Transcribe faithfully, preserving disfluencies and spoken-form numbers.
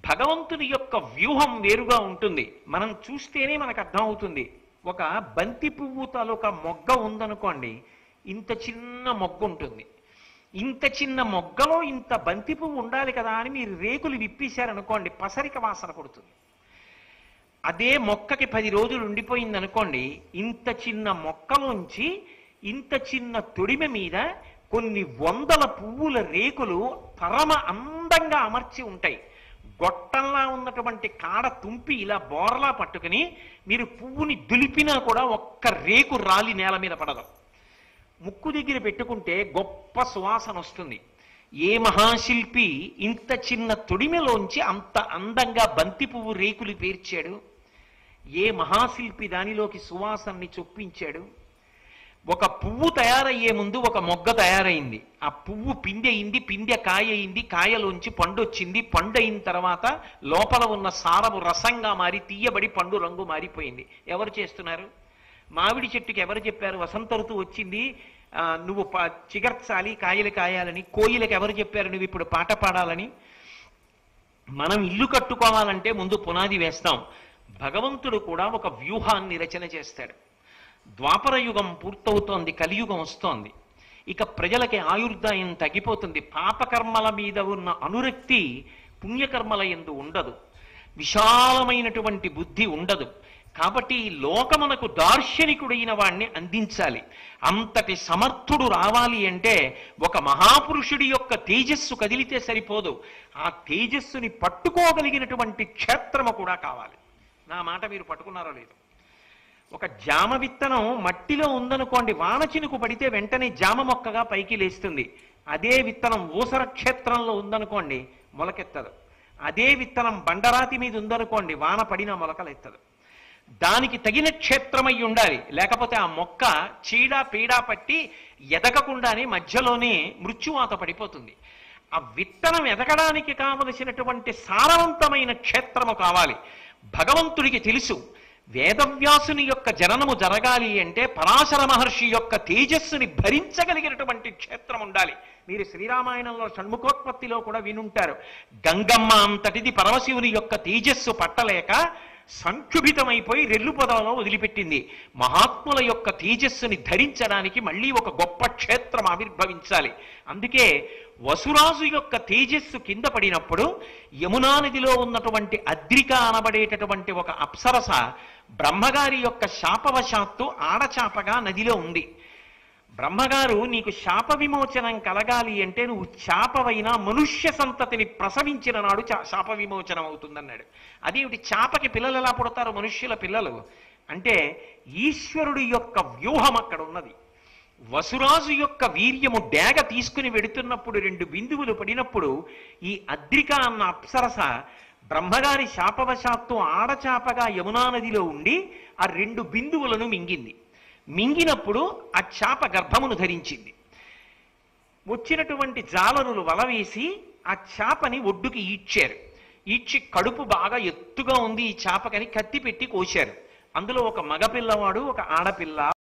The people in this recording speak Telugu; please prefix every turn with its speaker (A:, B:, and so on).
A: భగవంతుని యొక్క వ్యూహం వేరుగా ఉంటుంది. మనం చూస్తేనే మనకు అర్థం అవుతుంది. ఒక బంతి పువ్వు తాలూక మొగ్గ ఉందనుకోండి, ఇంత చిన్న మొగ్గ ఉంటుంది. ఇంత చిన్న మొగ్గలో ఇంత బంతి పువ్వు ఉండాలి కదా అని మీరు రేకులు విప్పేశారనుకోండి, పసరిక వాసన కొడుతుంది. అదే మొక్కకి పది రోజులు ఉండిపోయింది అనుకోండి, ఇంత చిన్న మొక్కలోంచి ఇంత చిన్న తొడిమె మీద కొన్ని వందల పువ్వుల రేకులు పరమ అందంగా అమర్చి ఉంటాయి. గొట్టంలా ఉన్నటువంటి కాడ తుంపి ఇలా బోర్లా పట్టుకుని మీరు పువ్వుని దులిపినా కూడా ఒక్క రేకు రాలి నేల మీద పడదు. ముక్కు దగ్గర పెట్టుకుంటే గొప్ప సువాసన వస్తుంది. ఏ మహాశిల్పి ఇంత చిన్న తొడిమెలోంచి అంత అందంగా బంతి పువ్వు రేకులు పేర్చాడు? ఏ మహాశిల్పి దానిలోకి సువాసనని చొప్పించాడు? ఒక పువ్వు తయారయ్యే ముందు ఒక మొగ్గ తయారైంది. ఆ పువ్వు పిందె అయింది, పిందె కాయ అయింది, కాయలోంచి పండు వచ్చింది. పండు అయిన తర్వాత లోపల ఉన్న సారము రసంగా మారి తీయబడి పండు రంగు మారిపోయింది. ఎవరు చేస్తున్నారు? మామిడి చెట్టుకి ఎవరు చెప్పారు వసంత ఋతువు వచ్చింది నువ్వు చిగర్చాలి కాయలు కాయాలని? కోయిలకు ఎవరు చెప్పారు నువ్వు ఇప్పుడు పాట పాడాలని? మనం ఇల్లు కట్టుకోవాలంటే ముందు పునాది వేస్తాం. భగవంతుడు కూడా ఒక వ్యూహాన్ని రచన చేస్తాడు. ద్వాపర యుగం పూర్తవుతోంది, కలియుగం వస్తోంది. ఇక ప్రజలకి ఆయుర్దాయం తగ్గిపోతుంది. పాపకర్మల మీద ఉన్న అనురక్తి పుణ్యకర్మల యందు ఉండదు. విశాలమైనటువంటి బుద్ధి ఉండదు. కాబట్టి ఈ లోకమునకు దార్శనికుడైన వాణ్ణి అందించాలి. అంతటి సమర్థుడు రావాలి అంటే ఒక మహాపురుషుడి యొక్క తేజస్సు కదిలితే సరిపోదు. ఆ తేజస్సుని పట్టుకోగలిగినటువంటి క్షేత్రము కూడా కావాలి. నా మాట మీరు పట్టుకున్నారో లేదు? ఒక జామ విత్తనం మట్టిలో ఉందనుకోండి, వాన చినుకు పడితే వెంటనే జామ మొక్కగా పైకి లేస్తుంది. అదే విత్తనం ఊసర క్షేత్రంలో ఉందనుకోండి, మొలకెత్తదు. అదే విత్తనం బండరాతి మీద ఉందనుకోండి, వాన పడినా మొలకలెత్తదు. దానికి తగిన క్షేత్రమై ఉండాలి. లేకపోతే ఆ మొక్క చీడ పీడ పట్టి ఎదగకుండానే మధ్యలోనే మృత్యువాత పడిపోతుంది. ఆ విత్తనం ఎదగడానికి కావలసినటువంటి సారవంతమైన క్షేత్రము కావాలి. భగవంతుడికి తెలుసు వేదవ్యాసుని యొక్క జననము జరగాలి అంటే పరాశర మహర్షి యొక్క తేజస్సుని భరించగలిగినటువంటి క్షేత్రం ఉండాలి. మీరు శ్రీరామాయణంలో షణ్ముఖోత్పత్తిలో కూడా వినుంటారు. గంగమ్మ అంతటిది పరమశివుని యొక్క తేజస్సు పట్టలేక సంక్షుభితమైపోయి రెల్లు పొదలో వదిలిపెట్టింది. మహాత్ముల యొక్క తేజస్సుని ధరించడానికి మళ్ళీ ఒక గొప్ప క్షేత్రం ఆవిర్భవించాలి. అందుకే వసురాజు యొక్క తేజస్సు కింద పడినప్పుడు యమునా నదిలో ఉన్నటువంటి అద్రిక అనబడేటటువంటి ఒక అప్సరస బ్రహ్మగారి యొక్క శాపవశాత్తు ఆడచాపగా నదిలో ఉంది. బ్రహ్మగారు నీకు శాప విమోచనం కలగాలి అంటే నువ్వు చాపవైనా మనుష్య సంతతిని ప్రసవించిన నాడు శాప విమోచనం అవుతుందన్నాడు. అదేమిటి? చాపకి పిల్లలు ఎలా పుడతారు? మనుష్యుల పిల్లలు అంటే ఈశ్వరుడి యొక్క వ్యూహం అక్కడ ఉన్నది. వసురాజు యొక్క వీర్యము డేగ తీసుకుని వెడుతున్నప్పుడు రెండు బిందువులు పడినప్పుడు ఈ అద్రిక అన్న అప్సరస బ్రహ్మగారి శాపవశాత్తు ఆడచాపగా యమునా నదిలో ఉండి ఆ రెండు బిందువులను మింగింది. మింగినప్పుడు ఆ చాప గర్భమును ధరించింది. వచ్చినటువంటి జాలరులు వలవేసి ఆ చాపని ఒడ్డుకి ఈడ్చారు. ఈడ్చి కడుపు బాగా ఎత్తుగా ఉంది ఈ చాపకని కత్తి పెట్టి కోశారు. అందులో ఒక మగపిల్లవాడు, ఒక ఆడపిల్ల